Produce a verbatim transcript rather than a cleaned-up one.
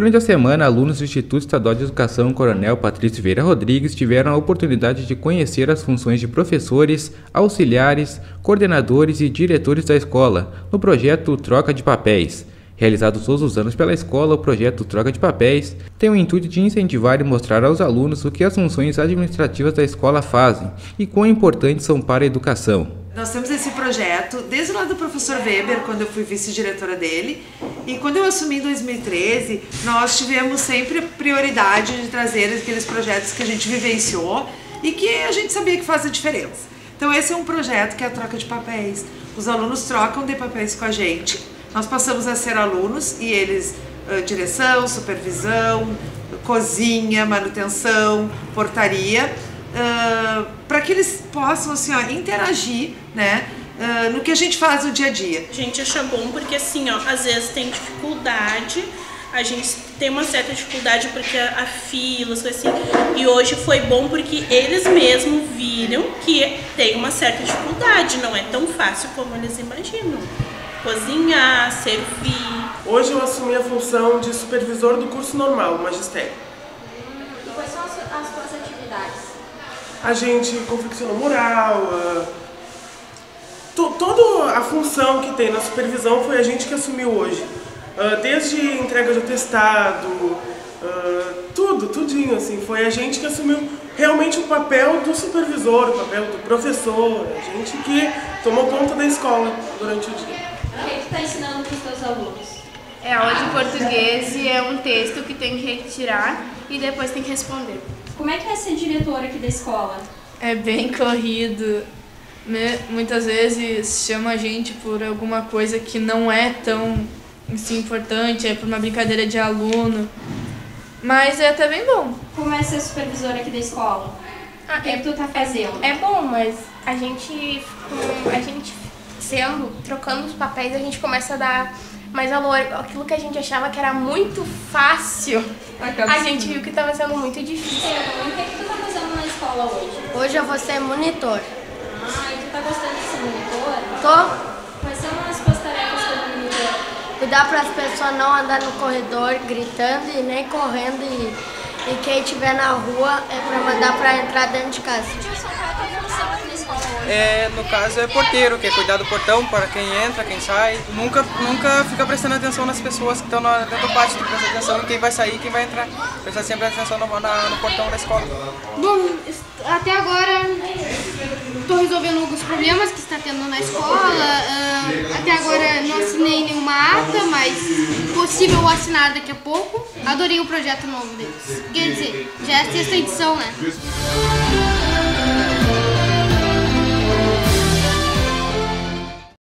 Durante a semana, alunos do Instituto Estadual de Educação Coronel Patrício Vieira Rodrigues tiveram a oportunidade de conhecer as funções de professores, auxiliares, coordenadores e diretores da escola, no projeto Troca de Papéis. Realizado todos os anos pela escola, o projeto Troca de Papéis tem o intuito de incentivar e mostrar aos alunos o que as funções administrativas da escola fazem e quão importantes são para a educação. Nós temos esse projeto desde lá do professor Weber, quando eu fui vice-diretora dele, e quando eu assumi em dois mil e treze, nós tivemos sempre prioridade de trazer aqueles projetos que a gente vivenciou e que a gente sabia que faz a diferença. Então esse é um projeto que é a troca de papéis. Os alunos trocam de papéis com a gente, nós passamos a ser alunos e eles, uh, direção, supervisão, cozinha, manutenção, portaria, Uh, para que eles possam assim, ó, interagir, né, uh, no que a gente faz no dia a dia. A gente acha bom porque assim, ó, às vezes tem dificuldade, a gente tem uma certa dificuldade porque a, a fila, as coisas assim, e hoje foi bom porque eles mesmos viram que tem uma certa dificuldade, não é tão fácil como eles imaginam. Cozinhar, servir. Hoje eu assumi a função de supervisor do curso normal, magistério. E quais são as, as suas atividades? A gente confecciona mural, uh, to, toda a função que tem na supervisão foi a gente que assumiu hoje. Uh, desde entrega de atestado, uh, tudo, tudinho, assim, foi a gente que assumiu realmente o papel do supervisor, o papel do professor, a gente que tomou conta da escola durante o dia. O que tu está ensinando para os teus alunos? É aula de português e é um texto que tem que retirar e depois tem que responder. Como é que é ser diretora aqui da escola? É bem corrido. Muitas vezes chama a gente por alguma coisa que não é tão assim, importante, é por uma brincadeira de aluno. Mas é até bem bom. Como é ser supervisora aqui da escola? Ah, o que, é, que tu tá fazendo? É, é bom, mas a gente, com, a gente sendo, trocando os papéis, a gente começa a dar mais valor. Aquilo que a gente achava que era muito fácil, a gente viu que estava sendo muito difícil. O que, é que tu tá fazendo na escola hoje? Hoje eu vou ser monitor. Ah, e tu tá gostando de ser monitor? Tô. Quais são as tuas tarefas como monitor? Cuidar para as pessoas não andar no corredor gritando e nem correndo e, e quem estiver na rua é para mandar para entrar dentro de casa. É, no caso é porteiro, que é cuidar do portão para quem entra, quem sai. Nunca, nunca fica prestando atenção nas pessoas que estão dentro do pátio, tem que prestar atenção em quem vai sair e quem vai entrar. Prestar sempre atenção no, na, no portão da escola. Bom, até agora estou resolvendo alguns problemas que está tendo na escola. Uh, até agora não assinei nenhuma ata, mas possível assinar daqui a pouco. Adorei o projeto novo deles. Quer dizer, já é a sexta edição, né?